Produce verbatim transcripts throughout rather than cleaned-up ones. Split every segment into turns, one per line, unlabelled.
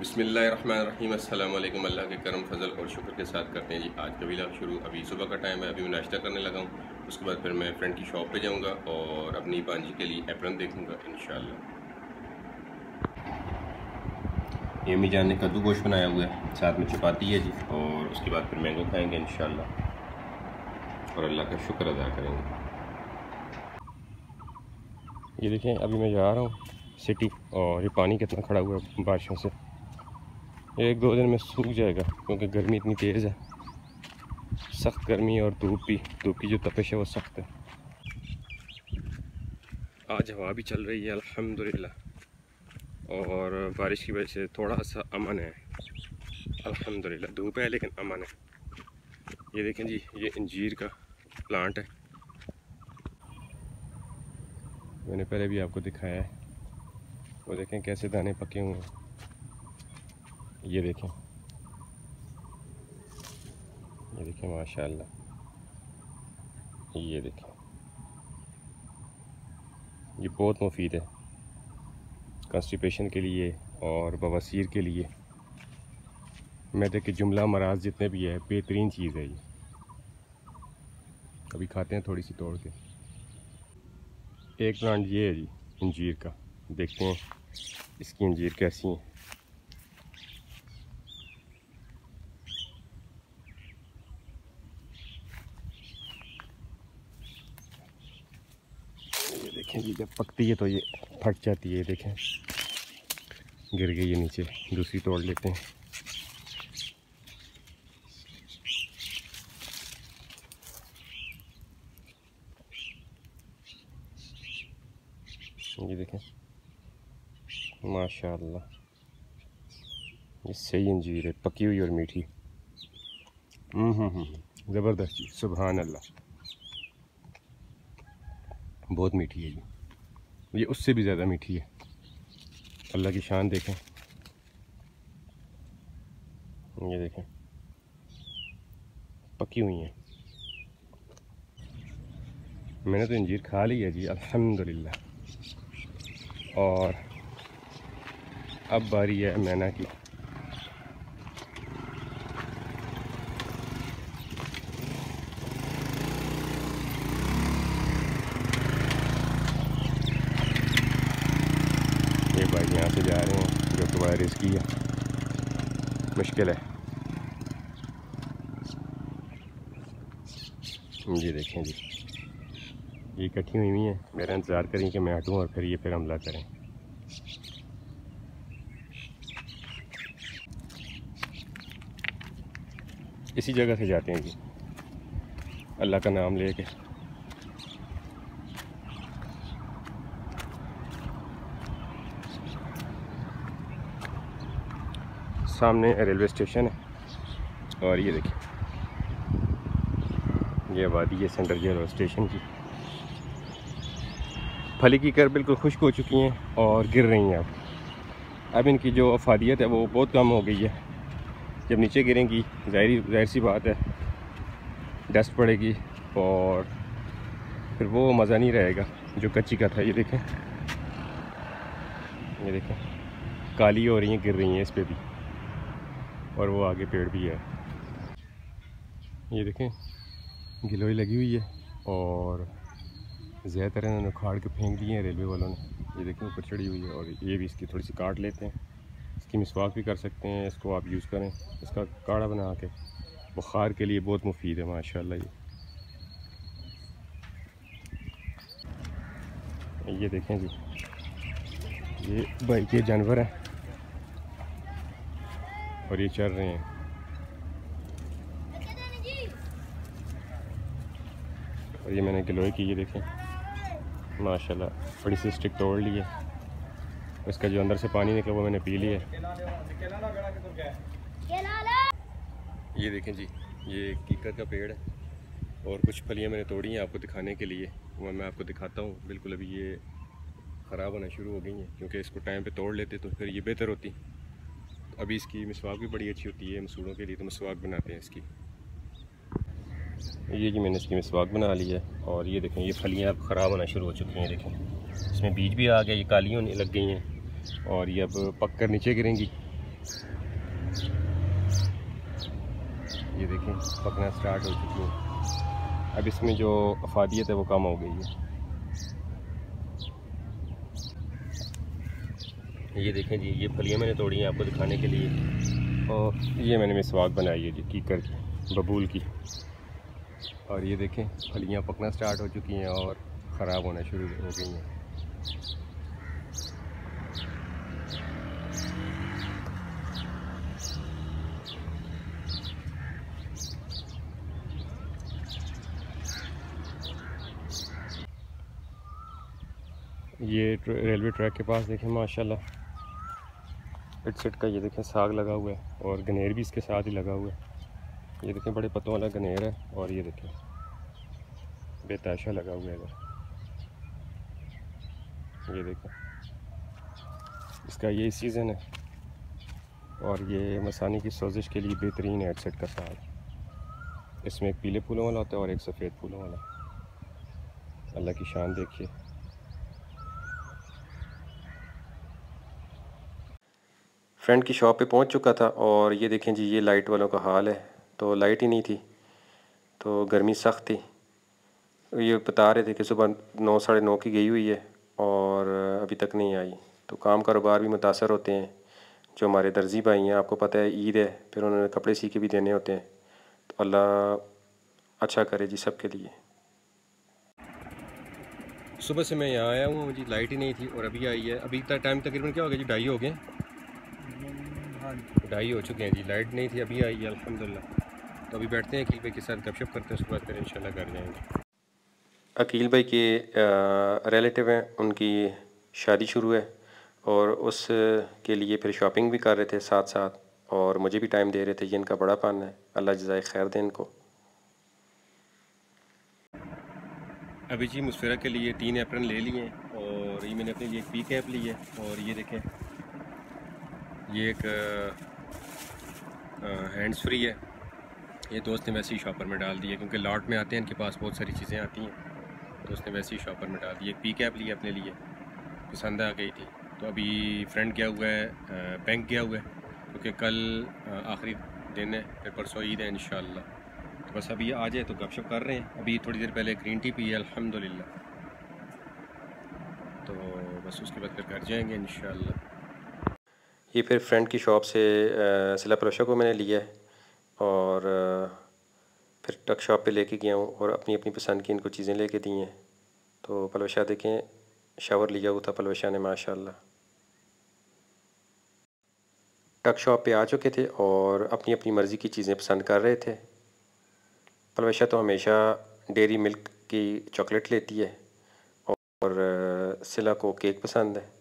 बिस्मिल्लाहिर्रहमानिर्रहीम अस्सलाम वालेकुम। अल्लाह के करम फजल और शुक्र के साथ करते हैं जी आज का व्लॉग शुरू। अभी सुबह का टाइम है, अभी मैं नाश्ता करने लगा हूँ। उसके बाद फिर मैं फ्रेंड की शॉप पे जाऊँगा और अपनी भांजी के लिए एप्रन देखूँगा इंशाल्लाह। ये अम्मी जान ने कद्दू गोश्त बनाया हुआ है, साथ में चपाती है जी, और उसके बाद फिर मैंगो खाएँगे इंशाल्लाह और अल्लाह का शुक्र अदा करेंगे। ये देखें अभी मैं जा रहा हूँ सिटी और ये पानी कितना खड़ा हुआ है बारिशों से। एक दो दिन में सूख जाएगा क्योंकि गर्मी इतनी तेज़ है, सख्त गर्मी और धूप भी, धूप की जो तपिश है वो सख्त है। आज हवा भी चल रही है अल्हम्दुलिल्लाह और बारिश की वजह से थोड़ा सा अमन है अल्हम्दुलिल्लाह। धूप है लेकिन अमन है। ये देखें जी, ये अंजीर का प्लांट है, मैंने पहले भी आपको दिखाया है। वो देखें कैसे दाने पके हुए हैं। ये देखें, ये देखें माशाल्लाह। ये देखें, ये बहुत मुफीद है कंस्टिपेशन के लिए और बवासीर के लिए। मैदे के जुमला मराज जितने भी है, बेहतरीन चीज़ है ये। अभी खाते हैं थोड़ी सी तोड़ के। एक प्लांट ये है जी अंजीर का, देखते हैं इसकी अंजीर कैसी हैं। ये देखें जी, जब पकती है तो ये फट जाती है। देखें गिर गई है नीचे, दूसरी तोड़ लेते हैं। ये देखें माशाल्लाह, ये सही अंजीर है, पकी हुई और मीठी। हम्म हम्म हम्म ज़बरदस्त जी, सुभान अल्लाह, बहुत मीठी है ये ये उससे भी ज़्यादा मीठी है। अल्लाह की शान देखें। ये देखें पकी हुई हैं। मैंने तो अंजीर खा ली है जी अल्हम्दुलिल्लाह, और अब बारी है मैना की। ये भाई यहाँ से जा रहे हैं, जो कि बड़ा रिस्की है, मुश्किल है। ये देखें जी, ये इकट्ठी हुई हुई हैं, मेरा इंतज़ार करें कि मैं हटूँ और फिर ये फिर हमला करें। इसी जगह से जाते हैं जी, अल्लाह का नाम लेके। सामने रेलवे स्टेशन है और ये देखिए ये आबादी है सेंट्रल रेलवे स्टेशन की। फली की कर बिल्कुल खुश्क हो चुकी हैं और गिर रही हैं। अब अब इनकी जो अफादियत है वो बहुत कम हो गई है। जब नीचे गिरेंगी ज़ाहिर ज़ाहिर सी बात है डस्ट पड़ेगी और फिर वो मज़ा नहीं रहेगा जो कच्ची का था। ये देखें, ये देखें काली हो रही हैं, गिर रही हैं इस पे भी, और वो आगे पेड़ भी है। ये देखें गिलोई लगी हुई है और ज़्यादातर इन्होंने उखाड़ के फेंक दिए हैं रेलवे वालों ने। ये देखें ऊपर चढ़ी हुई है और ये भी इसकी थोड़ी सी काट लेते हैं। इसकी मिसवाक भी कर सकते हैं, इसको आप यूज़ करें, इसका काढ़ा बना के, बुखार के लिए बहुत मुफीद है माशाल्लाह। ये ये देखें जी, ये भाई के जानवर हैं और ये चल रहे हैं। और ये मैंने गिलोय की, ये देखें माशाल्लाह बड़ी सी स्टिक तोड़ ली है। इसका जो अंदर से पानी निकला वो मैंने पी लिया है। ये देखें जी, ये कीकर का पेड़ है और कुछ फलियाँ मैंने तोड़ी हैं आपको दिखाने के लिए, वो मैं आपको दिखाता हूँ। बिल्कुल अभी ये ख़राब होना शुरू हो गई हैं क्योंकि इसको टाइम पे तोड़ लेते तो फिर ये बेहतर होती। तो अभी इसकी मिसवाक भी बड़ी अच्छी होती है मसूड़ों के लिए, तो मिसवाक बनाते हैं इसकी। ये जी मैंने इसकी मिसवाक बना ली है और ये देखें ये फलियाँ अब ख़राब होना शुरू हो चुकी हैं। देखें इसमें बीज भी आ गया, ये काली होने लग गई हैं और ये अब पक कर नीचे गिरेंगी ये देखें पकना स्टार्ट हो चुकी है। अब इसमें जो अफादियत है वो कम हो गई है। ये देखें जी, ये फलियाँ मैंने तोड़ी हैं आपको दिखाने के लिए, और ये मैंने मिसवाक बनाई है जी कीकर की, बबूल की। और ये देखें फलियाँ पकना स्टार्ट हो चुकी हैं और ख़राब होना शुरू हो गई हैं। ये रेलवे ट्रैक के पास देखें माशाल्लाह इट सेट का, ये देखें साग लगा हुआ है और गनेर भी इसके साथ ही लगा हुआ है। ये देखें बड़े पत्तों वाला गनेर है, और ये देखें बेताशा लगा हुआ है इधर। ये देखें इसका ये सीज़न है, और ये मसानी की सोजिश के लिए बेहतरीन है एडसेट का साग। इसमें एक पीले फूलों वाला होता है और एक सफ़ेद फूलों वाला। अल्लाह की शान देखिए। फ्रेंड की शॉप पे पहुंच चुका था, और ये देखें जी ये लाइट वालों का हाल है। तो लाइट ही नहीं थी, तो गर्मी सख्त थी। ये बता रहे थे कि सुबह नौ साढ़े नौ की गई हुई है और अभी तक नहीं आई। तो काम कारोबार भी मुतासर होते हैं। जो हमारे दर्जी भाई हैं, आपको पता है ईद है, फिर उन्होंने कपड़े सी के भी देने होते हैं। तो अल्लाह अच्छा करे जी सबके लिए। सुबह से मैं यहाँ आया हूँ जी, लाइट ही नहीं थी और अभी आई है। अभी तक टाइम तकरीबन क्या हो गया जी, ढाई हो गए, ढाई हो चुके हैं जी। लाइट नहीं थी, अभी आई है अल्हम्दुलिल्लाह। तो अभी बैठते हैं, अकील भाई के साथ गपशप करते हैं, उसके बाद फिर इंशाल्लाह घर जाएंगे। अकील भाई के रिलेटिव हैं, उनकी शादी शुरू है और उस के लिए फिर शॉपिंग भी कर रहे थे साथ साथ, और मुझे भी टाइम दे रहे थे। ये इनका बड़ा पान है, अल्लाह जज़ाए खैर दे इनको। अभी जी मुसफिरा के लिए तीन एप्रन ले लिए, और ये मैंने अपने लिए एक पी कैप ली है। और ये देखें ये एक हैंड्स फ्री है, ये दोस्त ने वैसे ही शॉपर में डाल दिया, क्योंकि लॉट में आते हैं इनके पास बहुत सारी चीज़ें आती हैं, तो उसने वैसे ही शॉपर में डाल दी। एक पी कैप लिया अपने लिए, पसंद आ गई थी। तो अभी फ्रेंड गया हुआ है, बैंक गया हुआ है, क्योंकि कल आखिरी दिन है, फिर परसों ईद है इंशाल्लाह। तो बस अभी आ जाए तो गपशप कर रहे हैं। अभी थोड़ी देर पहले ग्रीन टी पी है अल्हम्दुलिल्लाह। तो बस उसके बाद फिर घर जाएंगे इंशाल्लाह। ये फिर फ्रेंड की शॉप से सिला पलोशा को मैंने लिया है, और फिर टक शॉप पे लेके गया हूँ और अपनी अपनी पसंद की इनको चीज़ें लेके दी हैं। तो पलोशा देखें शावर लिया हुआ था पलोशा ने माशाल्लाह। टक शॉप पे आ चुके थे और अपनी अपनी मर्ज़ी की चीज़ें पसंद कर रहे थे। पलोशा तो हमेशा डेयरी मिल्क की चॉकलेट लेती है, और सिला को केक पसंद है।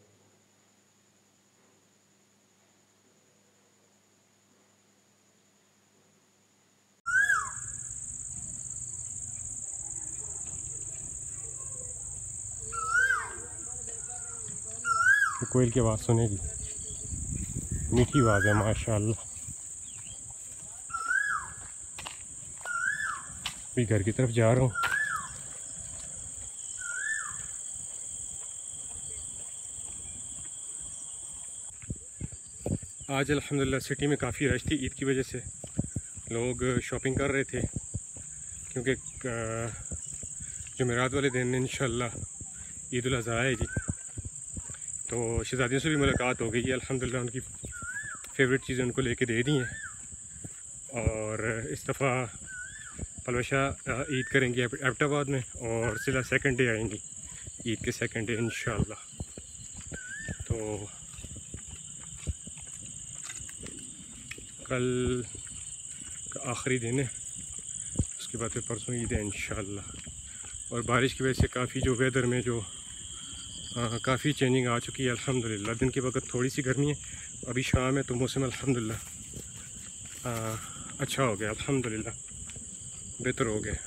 कोयल की आवाज़ सुनेगी, मीठी आवाज़ है माशाल्लाह। भी घर की तरफ जा रहा हूँ। आज अल्हम्दुलिल्लाह सिटी में काफ़ी रश थी, ईद की वजह से लोग शॉपिंग कर रहे थे, क्योंकि जुमेरात वाले दिन इंशाल्लाह ईद उल अज़हा है जी। तो शहज़ादियों से भी मुलाकात हो गई है अल्हम्दुलिल्लाह, उनकी फेवरेट चीज़ें उनको लेके दे दी हैं। और इस दफ़ा पलोशा ईद करेंगे एबटाबाद में, और सिला सेकंड डे आएंगी ईद के सेकंड डे इंशाल्लाह। तो कल का आखिरी दिन है, उसके बाद फिर परसों ईद है इंशाल्लाह। और बारिश की वजह से काफ़ी जो वेदर में जो काफ़ी चेंजिंग आ चुकी है अल्हम्दुलिल्लाह। दिन के वक्त थोड़ी सी गर्मी है, अभी शाम है, तो मौसम अल्हम्दुलिल्लाह अच्छा हो गया, अल्हम्दुलिल्लाह बेहतर हो गया।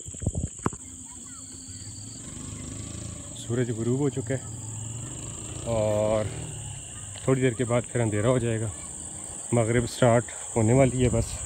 सूरज गुरूब हो चुका है और थोड़ी देर के बाद फिर अंधेरा हो जाएगा। मगरिब स्टार्ट होने वाली है बस।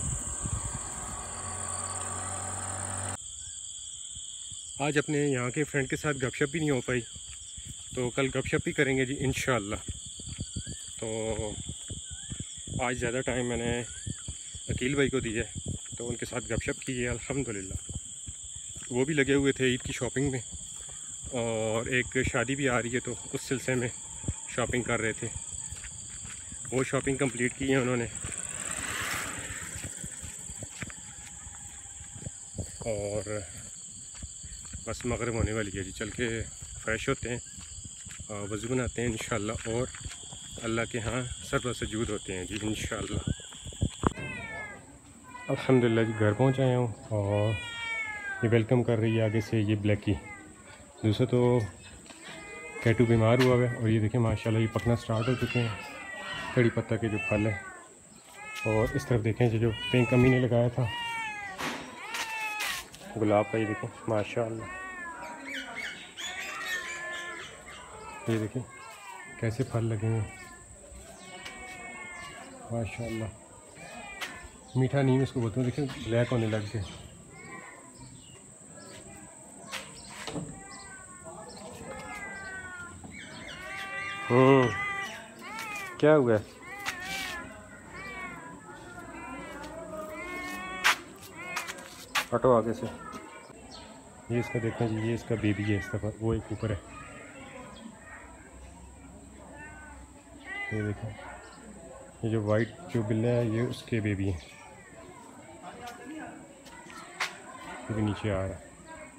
आज अपने यहाँ के फ्रेंड के साथ गपशप भी नहीं हो पाई, तो कल गपशप भी करेंगे जी इंशाअल्लाह। तो आज ज़्यादा टाइम मैंने अकील भाई को दिया है, तो उनके साथ गपशप की है अल्हम्दुलिल्लाह। वो भी लगे हुए थे ईद की शॉपिंग में, और एक शादी भी आ रही है तो उस सिलसिले में शॉपिंग कर रहे थे। वो शॉपिंग कंप्लीट की है उन्होंने, और बस मगरिब होने वाली है जी। चल के फ़्रेश होते हैं, वज़ू बनाते हैं इंशाअल्लाह, और अल्लाह के यहाँ सर्व सजूद होते हैं जी इंशाअल्लाह। अल्हम्दुलिल्लाह जी घर पहुँच आया हूँ, और ये वेलकम कर रही है आगे से ये ब्लैकी। दूसरा तो कैटू बीमार हुआ है, और ये देखिए माशाल्लाह ये पकना स्टार्ट हो चुके हैं कड़ी पत्ता के जो फल है। और इस तरफ देखें जो पिंक अम्मी ने लगाया था गुलाब का, ये देखें माशाल्लाह, ये देखें कैसे फल लगे हैं माशाल्लाह। मीठा नीम इसको बोलते हैं, देखें ब्लैक होने लग गए। हम्म क्या हुआ है? हटो आगे से। ये इसका देखें जी, ये इसका बेबी है, इसका वो एक ऊपर है, ये देखें। ये जो वाइट जो बिल्ला है ये उसके बेबी है, ये भी नीचे आ रहा है।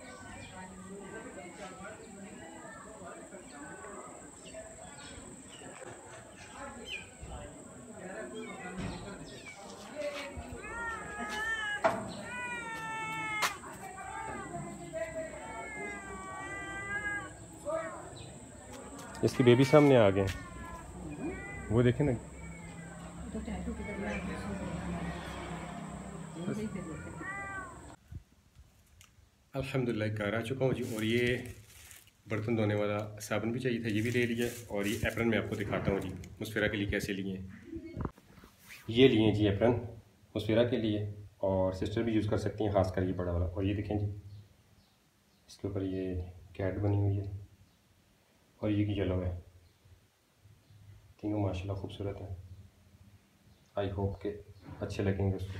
इसके बेबी सामने आ गए, वो देखें ना। अल्हम्दुलिल्लाह घर आ चुका हूँ जी, और ये बर्तन धोने वाला साबुन भी चाहिए था, ये भी ले लिया। और ये एप्रन मैं आपको दिखाता हूँ जी मुस्फिरा के लिए कैसे लिए हैं। ये लिए जी एप्रन मुस्फिरा के लिए, और सिस्टर भी यूज़ कर सकती हैं, ख़ासकर ये बड़ा वाला। और ये देखें जी इसके ऊपर ये कैट बनी हुई है, और ये की येलो है। तीनों माशाल्लाह खूबसूरत हैं। आई होप के अच्छे लगेंगे उसको।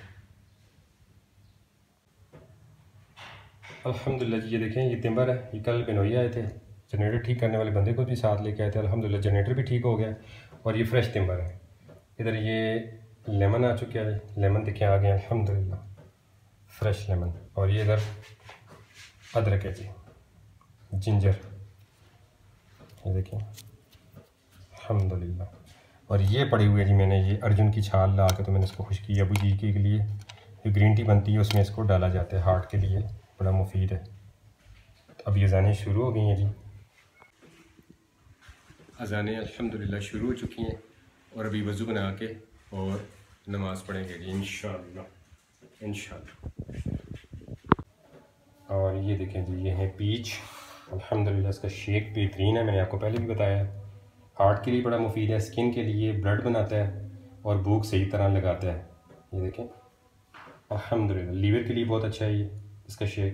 अल्हम्दुलिल्लाह जी ये देखें ये तिम्बर है, ये कल बिनोई आए थे, जनरेटर ठीक करने वाले बंदे को भी साथ लेके आए थे। अल्हम्दुलिल्लाह जनरेटर भी ठीक हो गया, और ये फ्रेश तिम्बर है। इधर ये लेमन आ चुके हैं, लेमन देखें आ गए अल्हम्दुलिल्लाह, फ्रेश लेमन। और ये इधर अदरक है जी, जिंजर, ये देखें अल्हम्दुलिल्लाह। और ये पड़ी हुई है जी, मैंने ये अर्जुन की छाल ला के तो मैंने इसको खुश की अबू जी के लिए। जो ग्रीन टी बनती है उसमें इसको डाला जाता है, हार्ट के लिए बड़ा मुफीद है। तो अब ये अज़ानें शुरू हो गई हैं जी, अज़ानें अल्हम्दुलिल्लाह शुरू हो चुकी हैं, और अभी वज़ू बना के और नमाज़ पढ़ेंगे जी इंशाअल्लाह इंशाअल्लाह। और ये देखें जी ये है पीच, अल्हम्दुलिल्लाह इसका शेक बेहतरीन है, मैंने आपको पहले भी बताया है। हार्ट के लिए बड़ा मुफीद है, स्किन के लिए ब्लड बनाता है, और भूख सही तरह लगाता है। ये देखें अल्हम्दुलिल्लाह, लीवर के लिए बहुत अच्छा है ये इसका शेक।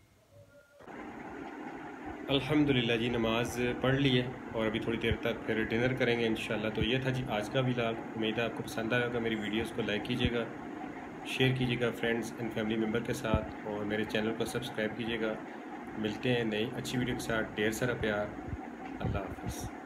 अल्हम्दुलिल्लाह जी नमाज़ पढ़ ली है, और अभी थोड़ी देर तक फिर डिनर करेंगे इंशाल्लाह। तो ये था जी आज का व्लॉग। उम्मीद है आपको पसंद आएगा। मेरी वीडियोस को लाइक कीजिएगा, शेयर कीजिएगा फ्रेंड्स एंड फैमिली मेम्बर के साथ, और मेरे चैनल को सब्सक्राइब कीजिएगा। मिलते हैं नई अच्छी वीडियो के साथ। ढेर सारा प्यार। अल्लाह हाफ़िज़।